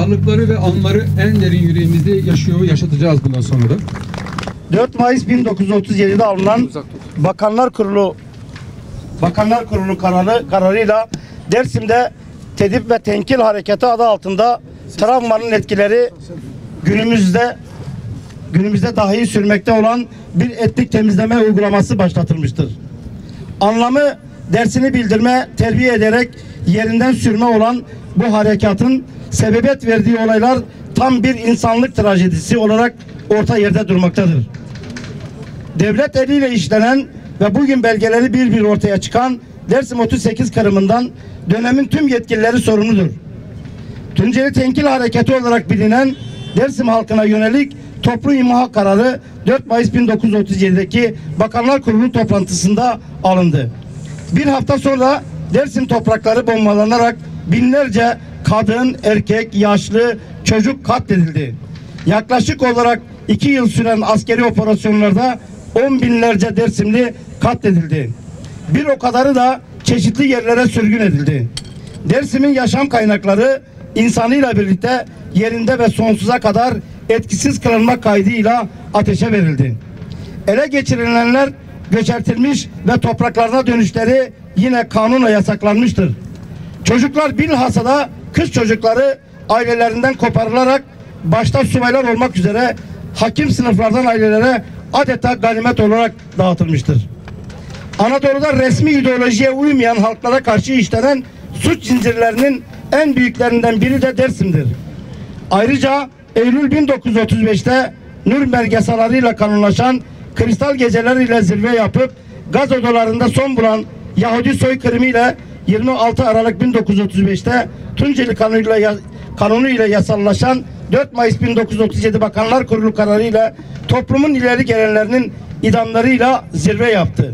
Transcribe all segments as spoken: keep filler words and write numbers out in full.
varlıkları ve anları en derin yüreğimizde yaşıyor, yaşatacağız bundan sonra da. dört Mayıs bin dokuz yüz otuz yedi'de alınan Bakanlar Kurulu Bakanlar Kurulu kararı kararıyla Dersim'de Tedip ve Tenkil Hareketi adı altında travmanın etkileri günümüzde günümüzde dahi sürmekte olan bir etnik temizleme uygulaması başlatılmıştır. Anlamı dersini bildirme, terbiye ederek yerinden sürme olan bu harekatın sebebiyet verdiği olaylar tam bir insanlık trajedisi olarak orta yerde durmaktadır. Devlet eliyle işlenen ve bugün belgeleri bir bir ortaya çıkan Dersim otuz sekiz kırımından dönemin tüm yetkilileri sorumludur. Tunceli Tenkil Hareketi olarak bilinen Dersim halkına yönelik toplu imha kararı dört Mayıs bin dokuz yüz otuz yedi'deki Bakanlar Kurulu toplantısında alındı. Bir hafta sonra Dersim toprakları bombalanarak binlerce kadın, erkek, yaşlı, çocuk katledildi. Yaklaşık olarak iki yıl süren askeri operasyonlarda on binlerce Dersimli katledildi. Bir o kadarı da çeşitli yerlere sürgün edildi. Dersim'in yaşam kaynakları insanıyla birlikte yerinde ve sonsuza kadar etkisiz kılınma kaydıyla ateşe verildi. Ele geçirilenler göçertilmiş ve topraklarına dönüşleri yine kanunla yasaklanmıştır. Çocuklar bilhassa da kız çocukları ailelerinden koparılarak başta subaylar olmak üzere hakim sınıflardan ailelere adeta ganimet olarak dağıtılmıştır. Anadolu'da resmi ideolojiye uymayan halklara karşı işlenen suç zincirlerinin en büyüklerinden biri de Dersim'dir. Ayrıca Eylül bin dokuz yüz otuz beş'te Nürnberg yasalarıyla kanunlaşan kristal geceler ile zirve yapıp gaz odalarında son bulan Yahudi soykırımı ile yirmi altı Aralık bin dokuz yüz otuz beş'te Tunceli kanunuyla, kanunuyla yasallaşan dört Mayıs bin dokuz yüz otuz yedi Bakanlar Kurulu kararıyla toplumun ileri gelenlerinin idamlarıyla zirve yaptı.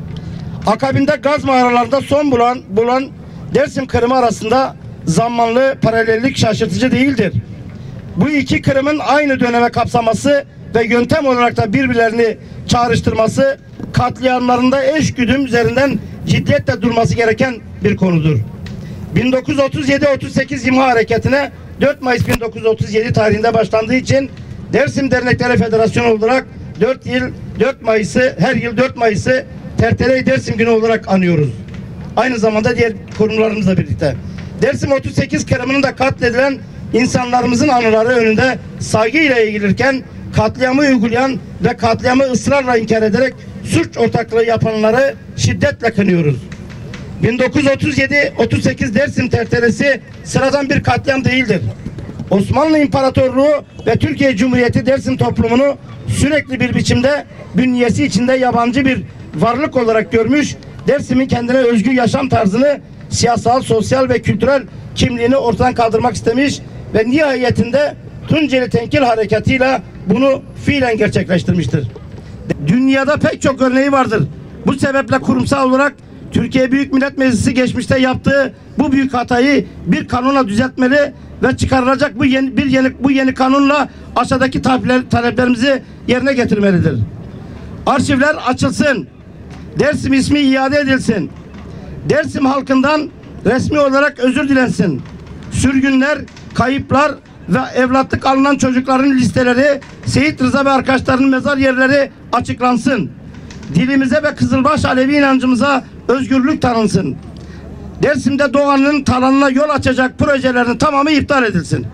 Akabinde gaz mağaralarında son bulan, bulan Dersim Kırımı arasında zamanlı paralellik şaşırtıcı değildir. Bu iki kırımın aynı döneme kapsaması ve yöntem olarak da birbirlerini çağrıştırması katliamlarında eşgüdüm üzerinden ciddiyetle durması gereken bir konudur. bin dokuz yüz otuz yedi otuz sekiz imha hareketine dört Mayıs bin dokuz yüz otuz yedi tarihinde başlandığı için Dersim Dernekleri Federasyonu olarak dört yıl dört Mayıs'ı her yıl dört Mayıs'ı Tertele Dersim Günü olarak anıyoruz. Aynı zamanda diğer kurumlarımızla birlikte. Dersim otuz sekiz Kırımı'nın da katledilen insanlarımızın anıları önünde saygıyla eğilirken katliamı uygulayan ve katliamı ısrarla inkar ederek suç ortaklığı yapanları şiddetle kınıyoruz. bin dokuz yüz otuz yedi otuz sekiz Dersim Tertelesi sıradan bir katliam değildir. Osmanlı İmparatorluğu ve Türkiye Cumhuriyeti Dersim toplumunu sürekli bir biçimde bünyesi içinde yabancı bir varlık olarak görmüş, Dersim'in kendine özgü yaşam tarzını, siyasal, sosyal ve kültürel kimliğini ortadan kaldırmak istemiş ve nihayetinde Tunceli Tenkil Harekatı'yla bunu fiilen gerçekleştirmiştir. Dünyada pek çok örneği vardır. Bu sebeple kurumsal olarak Türkiye Büyük Millet Meclisi geçmişte yaptığı bu büyük hatayı bir kanunla düzeltmeli ve çıkarılacak bu yeni bir yeni bu yeni kanunla aşağıdaki taleplerimizi yerine getirmelidir. Arşivler açılsın. Dersim ismi iade edilsin. Dersim halkından resmi olarak özür dilensin. Sürgünler, kayıplar ve evlatlık alınan çocukların listeleri, Seyit Rıza ve arkadaşlarının mezar yerleri açıklansın. Dilimize ve Kızılbaş Alevi inancımıza özgürlük tanınsın. Dersim'de doğanın talanına yol açacak projelerin tamamı iptal edilsin.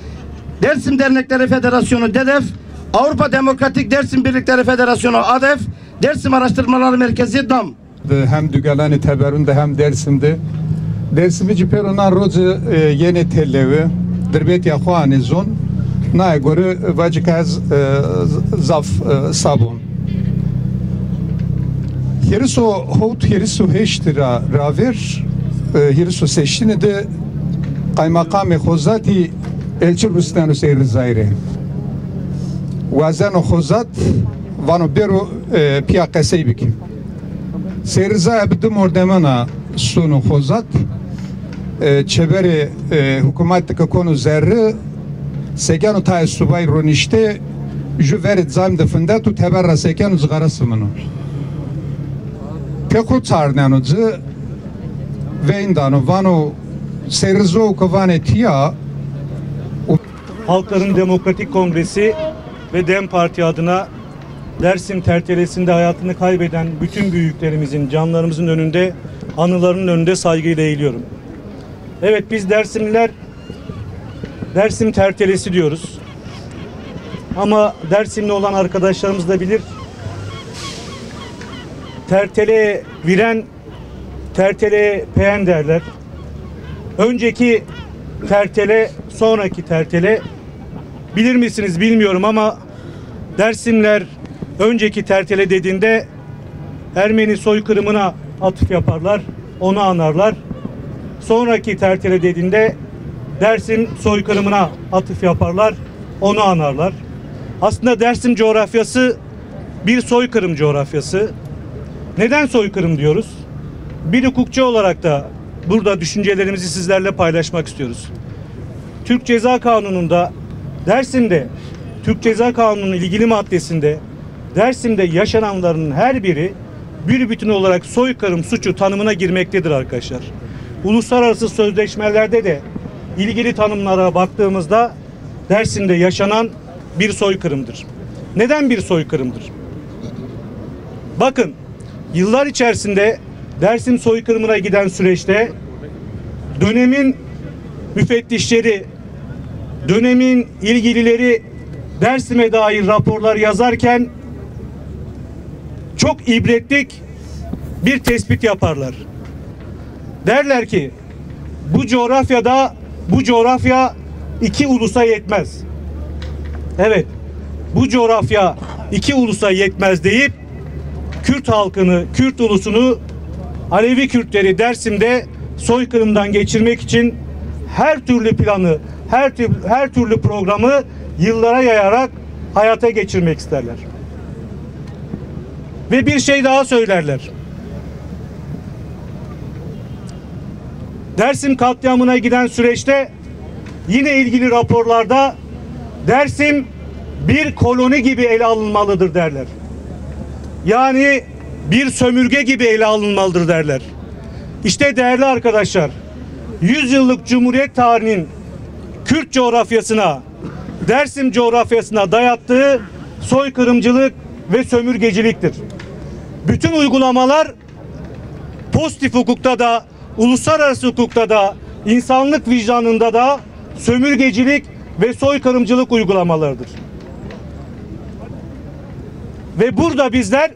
Dersim Dernekleri Federasyonu DEDEF, Avrupa Demokratik Dersim Birlikleri Federasyonu ADEF, Dersim Araştırmaları Merkezi DAM. Hem Dügelani Teberun'da hem Dersim'de. Dersim'i ciperonan rozu yeni tellevi, dirbet yahuani zon, naya göre vacikaz zaf sabun. Heriso hot heriso heştira raver, heriso seçtiğini de kaymakam hozati elçi Rüstem Hüseyin Rızayri. Vazen o hozat vano bero piyakasey bikim. Seyrizaya bidim ordemana sunu hozat çeberi hükümetteki konu zerri sekanu tay subay ronişte jüverit zam definde tu teberra sekanu zgarası mını. Peko çarnanıcı ve indano vano serizo kovane tiya u Halkların Demokratik Kongresi ve DEM Parti adına Dersim Tertelesi'nde hayatını kaybeden bütün büyüklerimizin, canlarımızın önünde, anılarının önünde saygıyla eğiliyorum. Evet, biz Dersimliler Dersim Tertelesi diyoruz. Ama Dersimli olan arkadaşlarımız da bilir. Tertele viren, tertele peyen derler. Önceki tertele, sonraki tertele. Bilir misiniz bilmiyorum ama Dersimler önceki tertele dediğinde Ermeni soykırımına atıf yaparlar, onu anarlar. Sonraki tertele dediğinde Dersim soykırımına atıf yaparlar, onu anarlar. Aslında Dersim coğrafyası bir soykırım coğrafyası. Neden soykırım diyoruz? Bir hukukçu olarak da burada düşüncelerimizi sizlerle paylaşmak istiyoruz. Türk Ceza Kanunu'nda, Dersim'de, Türk Ceza Kanunu'nun ilgili maddesinde Dersim'de yaşananların her biri bir bütün olarak soykırım suçu tanımına girmektedir arkadaşlar. Uluslararası sözleşmelerde de ilgili tanımlara baktığımızda Dersim'de yaşanan bir soykırımdır. Neden bir soykırımdır? Bakın, yıllar içerisinde Dersim soykırımına giden süreçte dönemin müfettişleri, dönemin ilgilileri Dersim'e dair raporlar yazarken çok ibretlik bir tespit yaparlar. Derler ki bu coğrafyada bu coğrafya iki ulusa yetmez. Evet, bu coğrafya iki ulusa yetmez deyip Kürt halkını, Kürt ulusunu, Alevi Kürtleri Dersim'de soykırımdan geçirmek için her türlü planı, her türlü, her türlü programı yıllara yayarak hayata geçirmek isterler. Ve bir şey daha söylerler. Dersim katliamına giden süreçte yine ilgili raporlarda Dersim bir koloni gibi ele alınmalıdır derler. Yani bir sömürge gibi ele alınmalıdır derler. İşte değerli arkadaşlar, yüz yıllık Cumhuriyet tarihinin Kürt coğrafyasına, Dersim coğrafyasına dayattığı soykırımcılık ve sömürgeciliktir. Bütün uygulamalar pozitif hukukta da, uluslararası hukukta da, insanlık vicdanında da sömürgecilik ve soykırımcılık uygulamalarıdır. Ve burada bizler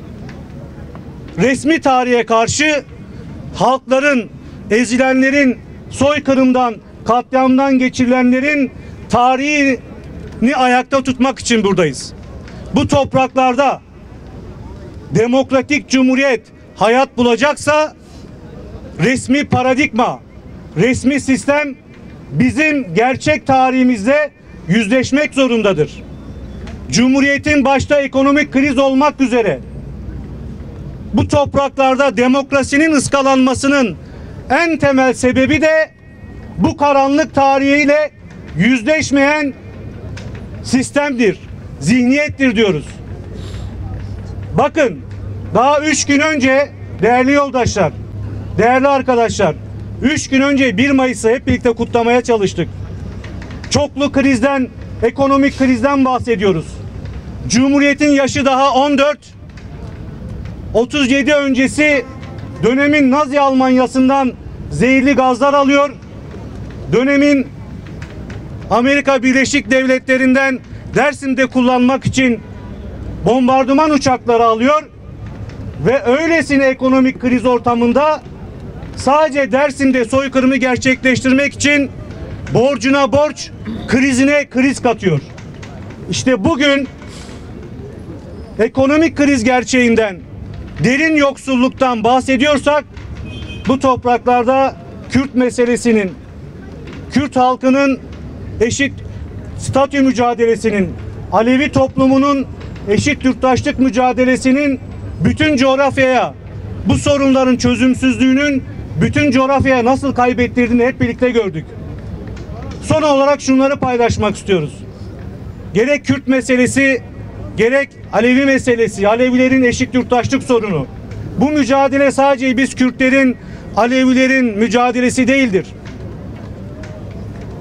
resmi tarihe karşı halkların, ezilenlerin, soykırımdan, katliamdan geçirilenlerin tarihini ayakta tutmak için buradayız. Bu topraklarda demokratik cumhuriyet hayat bulacaksa resmi paradigma, resmi sistem bizim gerçek tarihimizde yüzleşmek zorundadır. Cumhuriyetin başta ekonomik kriz olmak üzere bu topraklarda demokrasinin ıskalanmasının en temel sebebi de bu karanlık tarihiyle yüzleşmeyen sistemdir, zihniyettir diyoruz. Bakın, daha üç gün önce değerli yoldaşlar, değerli arkadaşlar, üç gün önce bir Mayıs'ı hep birlikte kutlamaya çalıştık. Çoklu krizden, ekonomik krizden bahsediyoruz. Cumhuriyetin yaşı daha on dört. otuz yedi öncesi dönemin Nazi Almanyası'ndan zehirli gazlar alıyor. Dönemin Amerika Birleşik Devletleri'nden Dersim'de kullanmak için bombardıman uçakları alıyor ve öylesine ekonomik kriz ortamında sadece Dersim'de soykırımı gerçekleştirmek için borcuna borç, krizine kriz katıyor. İşte bugün ekonomik kriz gerçeğinden, derin yoksulluktan bahsediyorsak bu topraklarda Kürt meselesinin, Kürt halkının eşit statü mücadelesinin, Alevi toplumunun eşit yurttaşlık mücadelesinin bütün coğrafyaya, bu sorunların çözümsüzlüğünün bütün coğrafyaya nasıl kaybettirdiğini hep birlikte gördük. Son olarak şunları paylaşmak istiyoruz. Gerek Kürt meselesi, gerek Alevi meselesi, Alevilerin eşit yurttaşlık sorunu. Bu mücadele sadece biz Kürtlerin, Alevilerin mücadelesi değildir.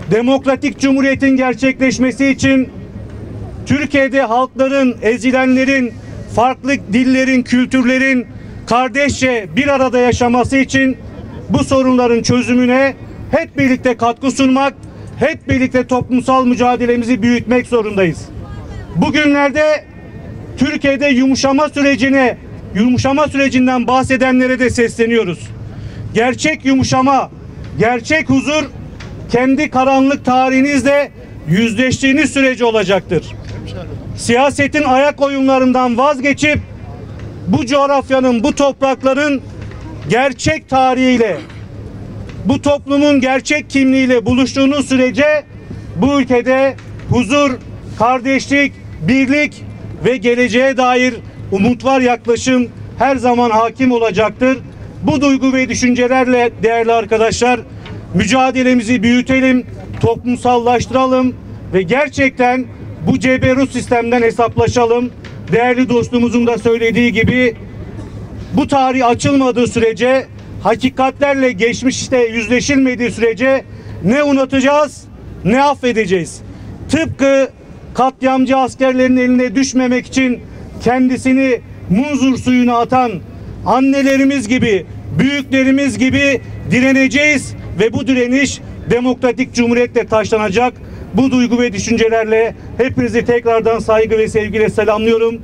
demokratik cumhuriyetin gerçekleşmesi için Türkiye'de halkların, ezilenlerin, farklı dillerin, kültürlerin kardeşçe bir arada yaşaması için bu sorunların çözümüne hep birlikte katkı sunmak, hep birlikte toplumsal mücadelemizi büyütmek zorundayız. Bugünlerde Türkiye'de yumuşama sürecine, yumuşama sürecinden bahsedenlere de sesleniyoruz. Gerçek yumuşama, gerçek huzur kendi karanlık tarihinizle yüzleştiğiniz süreci olacaktır. Siyasetin ayak oyunlarından vazgeçip bu coğrafyanın, bu toprakların gerçek tarihiyle, bu toplumun gerçek kimliğiyle buluştuğunuz sürece bu ülkede huzur, kardeşlik, birlik ve geleceğe dair umut var yaklaşım her zaman hakim olacaktır. Bu duygu ve düşüncelerle değerli arkadaşlar mücadelemizi büyütelim, toplumsallaştıralım ve gerçekten bu ceberut sistemden hesaplaşalım. Değerli dostumuzun da söylediği gibi bu tarih açılmadığı sürece, hakikatlerle geçmişte yüzleşilmediği sürece ne unutacağız ne affedeceğiz. Tıpkı katliamcı askerlerin eline düşmemek için kendisini munzur suyuna atan annelerimiz gibi, büyüklerimiz gibi direneceğiz ve bu direniş demokratik cumhuriyetle taşlanacak. Bu duygu ve düşüncelerle hepinizi tekrardan saygı ve sevgiyle selamlıyorum.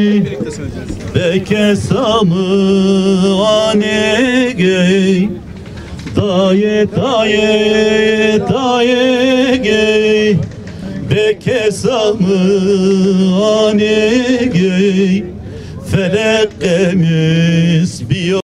Bekesamı anegey daye daye daye gey Bekesamı anegey felek emiz biyo